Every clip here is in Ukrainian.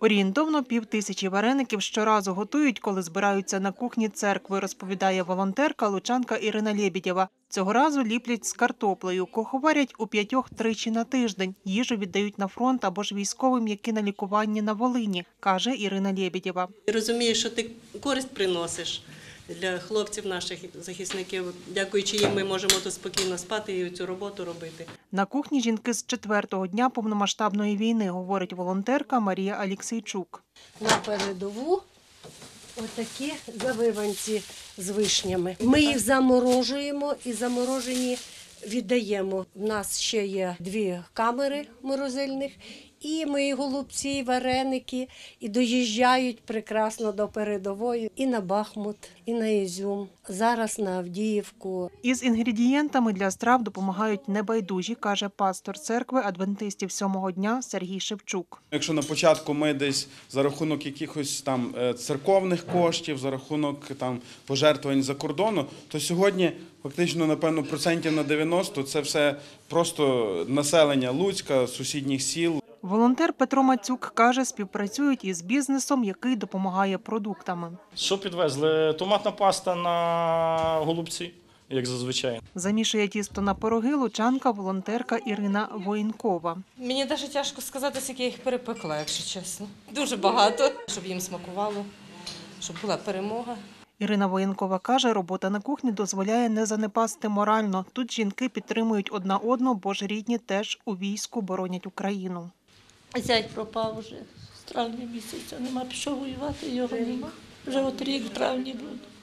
Орієнтовно 5000 вареників щоразу готують, коли збираються на кухні церкви, розповідає волонтерка лучанка Ірина Лєбєдєва. Цього разу ліплять з картоплею, куховарять у 5 тричі на тиждень. Їжу віддають на фронт або ж військовим, які на лікуванні на Волині, каже Ірина Лєбєдєва. Розумієш, що ти користь приносиш для хлопців наших захисників. Дякуючи їм, ми можемо тут спокійно спати і цю роботу робити. На кухні жінки з 4-го дня повномасштабної війни, говорить волонтерка Марія Алєксійчук. На передову отакі завиванці з вишнями. Ми їх заморожуємо і заморожені віддаємо. У нас ще є 2 камери морозильних, і мої голубці, і вареники, і доїжджають прекрасно до передової і на Бахмут, і на Ізюм, зараз на Авдіївку. Із інгредієнтами для страв допомагають небайдужі, каже пастор церкви адвентистів 7-го дня Сергій Шевчук. Якщо на початку ми десь за рахунок якихось там церковних коштів, за рахунок там пожертвувань за кордону, то сьогодні фактично, напевно, процентів на 90 – це все просто населення Луцька, сусідніх сіл. Волонтер Петро Мацюк каже, співпрацюють із бізнесом, який допомагає продуктами. Що підвезли? Томатна паста на голубці, як зазвичай. Замішує тісто на пироги лучанка волонтерка Ірина Воєнкова. Мені навіть тяжко сказати, скільки я їх перепекла, якщо чесно. Дуже багато, щоб їм смакувало, щоб була перемога. Ірина Воєнкова каже, робота на кухні дозволяє не занепасти морально. Тут жінки підтримують одна одну, бо ж рідні теж у війську боронять Україну. Зять пропав вже з травня місяця, нема, пішов воювати, його нема. Вже от рік в травні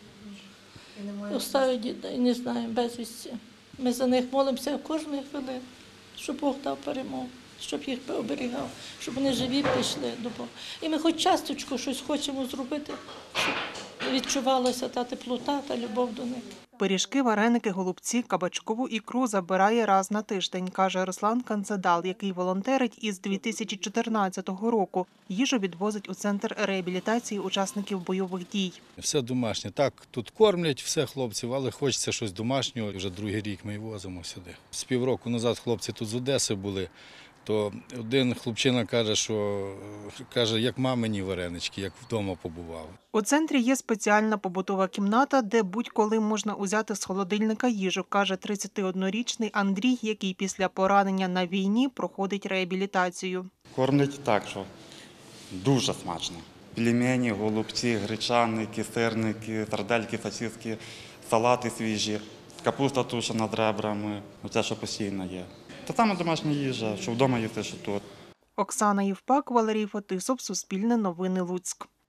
буде. Оставить дітей, не знаю, безвісті. Ми за них молимося кожної хвилини, щоб Бог дав перемогу, щоб їх оберігав, щоб вони живі прийшли до Бога. І ми хоч часточку щось хочемо зробити, щоб відчувалася та теплота, та любов до них. Пиріжки, вареники, голубці, кабачкову ікру забирає раз на тиждень, каже Руслан Канцедал, який волонтерить із 2014 року. Їжу відвозить у центр реабілітації учасників бойових дій. Все домашнє. Так, тут кормлять все хлопців, але хочеться щось домашнього. Вже другий рік ми їх возимо сюди. З півроку назад хлопці тут з Одеси були. То один хлопчина каже, як мамині варенички, як вдома побував. У центрі є спеціальна побутова кімната, де будь-коли можна узяти з холодильника їжу, каже 31-річний Андрій, який після поранення на війні проходить реабілітацію. Кормлять так, що дуже смачно. Пельмені, голубці, гречаники, сирники, сардельки, сосиски, салати свіжі, капуста тушена з ребрами, оце, що постійно є. Та саме домашня їжа, що вдома їсти, що тут. Оксана Євпак, Валерій Фетисов, Суспільне новини Луцьк.